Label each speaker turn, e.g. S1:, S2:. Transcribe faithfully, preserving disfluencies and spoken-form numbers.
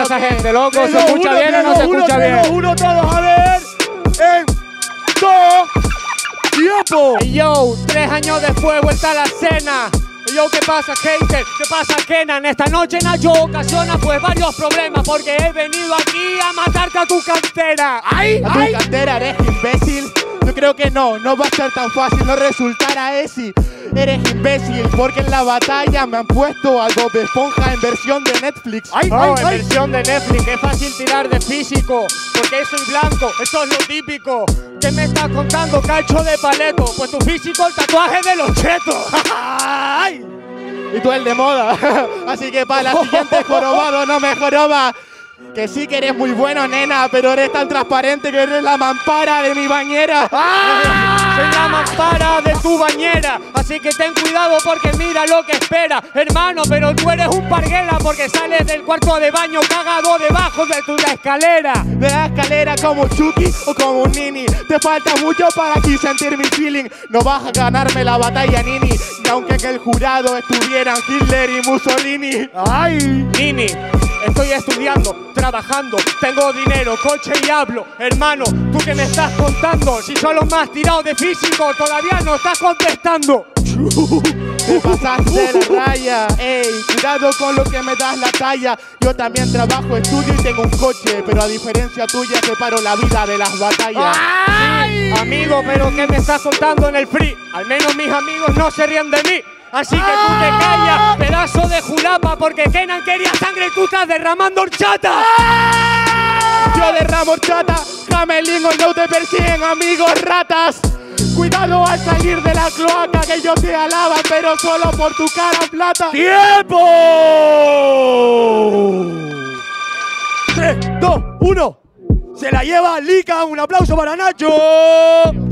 S1: esa gente, loco? ¿Se
S2: Te lo
S1: escucha
S2: juro,
S1: bien o
S2: te
S1: no
S2: lo
S1: se
S2: juro,
S1: escucha
S2: te
S1: bien?
S2: lo juro todos, a ver. En todo tiempo.
S1: Hey, yo, tres años después, vuelta a la escena. Hey, yo, ¿qué pasa, hater? ¿Qué pasa, Kenan? Esta noche Nacho ocasiona pues varios problemas porque he venido aquí a matarte a tu cantera.
S2: ¡Ay,
S3: A tu
S2: ay!
S3: cantera, eres imbécil. Yo creo que no, no va a ser tan fácil no resultar a ese. Eres imbécil porque en la batalla me han puesto a Bob Esponja en versión de Netflix.
S2: ¡Ay,
S1: Oh,
S2: ay,
S1: en
S2: ay!
S1: versión de Netflix, es fácil tirar de físico, porque soy blanco, eso es lo típico. ¿Qué me estás contando, cacho de paleto? Pues tu físico, el tatuaje de los chetos.
S2: ¡Ay!
S3: Y tú el de moda. Así que para la siguiente jorobado no me joroba. Que sí que eres muy bueno, nena, pero eres tan transparente que eres la mampara de mi bañera.
S1: Soy la mampara de tu bañera, así que ten cuidado porque mira lo que espera, hermano, pero tú eres un parguela porque sales del cuarto de baño cagado debajo de tu escalera.
S3: De la escalera como Chucky o como un Nini. Te falta mucho para aquí sentir mi feeling. No vas a ganarme la batalla, Nini. Y aunque en el jurado estuvieran Hitler y Mussolini.
S2: ¡Ay!
S1: Nini, estoy estudiando, trabajando, tengo dinero, coche y hablo. Hermano, ¿tú qué me estás contando? Si solo me has tirado de físico, todavía no estás contestando.
S3: Te pasaste de la raya. Ey, cuidado con lo que me das la talla. Yo también trabajo, estudio y tengo un coche, pero a diferencia tuya separo la vida de las batallas.
S1: Sí, amigo, pero ¿qué me estás contando en el free? Al menos mis amigos no se ríen de mí. Así que tú te callas, pedazo de julapa, porque Kenan quería sangre y tú estás derramando horchata.
S3: Yo derramo horchata, jamelingos no te persiguen, amigos ratas. Cuidado al salir de la cloaca, que ellos te alaban, pero solo por tu cara plata.
S2: ¡Tiempo! tres, dos, uno. Se la lleva Lika. Un aplauso para Nacho.